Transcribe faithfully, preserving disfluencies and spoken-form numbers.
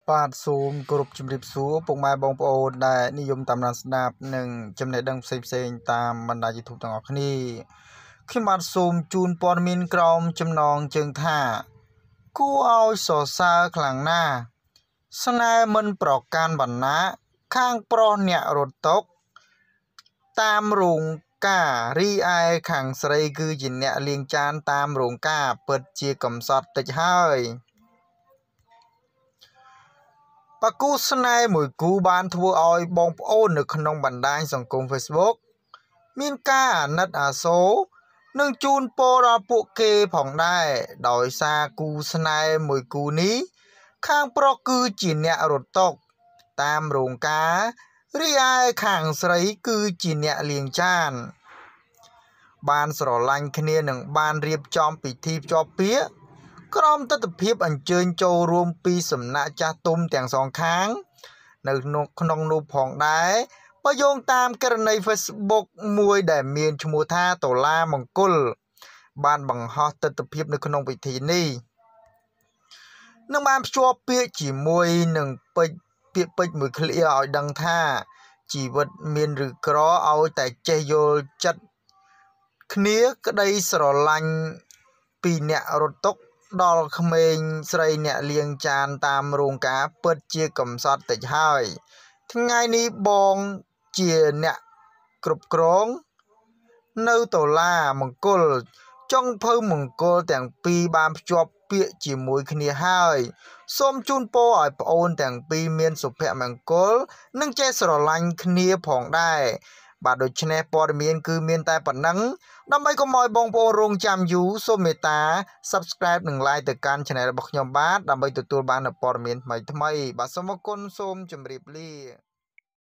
បាទសូមគោរពជំរាបសួរពុកម៉ែបងប្អូនដែលនិយមតាមដានស្ដាប់និងចំណេះដឹងផ្សេងៗតាមបណ្ដាញ YouTube ទាំងអស់គ្នាខ្ញុំបាទសូមជូនព័ត៌មានក្រមចំណងជើងថាគួរឲ្យសរសើរខ្លាំងណាស់ស្នេហ៍មិនប្រកាន់វណ្ណៈខាងប្រុសអ្នករត់តុតាមរោងការរីឯខាងស្រីគឺជាអ្នកលាងចានតាមរោងការពិតជាកំសត់តិចហើយបកគូស្នេហ៍មួយគូបានធ្វើឲ្យបងប្អូននៅក្នុងបណ្ដាញសង្គម Facebook មានការអាណិតអាសូរនិងជូនពរដល់ពួកគេផងដែរដោយសារគូស្នេហ៍មួយគូនេះខាងប្រុសគឺជាអ្នករត់តុតាមរោងការរីឯខាងស្រីគឺជាអ្នកលាងចានបានស្រឡាញ់គ្នានិងបានរៀបចំពិធីភ្ជាប់ពាក្យក្រមទិដ្ឋភាពអញ្ជើញចូលរួមពីសំណាក់ចាស់ទុំទាំងសងខាងនៅក្នុងនោះផងដែរបើយោងតាមករណី Facebook មួយដែលមានឈ្មោះថាដុល្លារមង្គលបានបង្ហោះទិដ្ឋភាពនៅក្នុងពិធីនេះនឹងបានភ្ជាប់ពាក្យជាមួយនឹងពេជ្រពាក្យពេចន៍មួយឃ្លាឲ្យដឹងថាជីវិតមានឬក្រឲ្យតែចេះយល់ចិត្តគ្នាក្តីស្រឡាញ់ពីអ្នករត់តុដល់ក្មេងស្រីអ្នកលាងចានតាមរោងការពិតជាកំសត់តិចហើយថ្ងៃនេះបងជាអ្នកគ្រប់គ្រងនៅដុល្លារមង្គលចុងភៅមង្គលទាំងពីរបានភ្ជាប់ពាក្យជាមួយគ្នាហើយសូមជូនពរឲ្យប្អូនទាំងពីរមានសុភមង្គលនិងចេះស្រឡាញ់គ្នាផងដែរបាទដូច្នេះព័ត៌មានគឺមានតែប៉ុណ្ណឹងដើម្បីកុំឲ្យបងប្អូនរងចាំយូរសូមមេត្តា Subscribe និង Like ទៅកាន់ Channel របស់ខ្ញុំបាទដើម្បីទទួលបាននូវព័ត៌មានថ្មីៗបាទសូមអរគុណសូមជម្រាបលា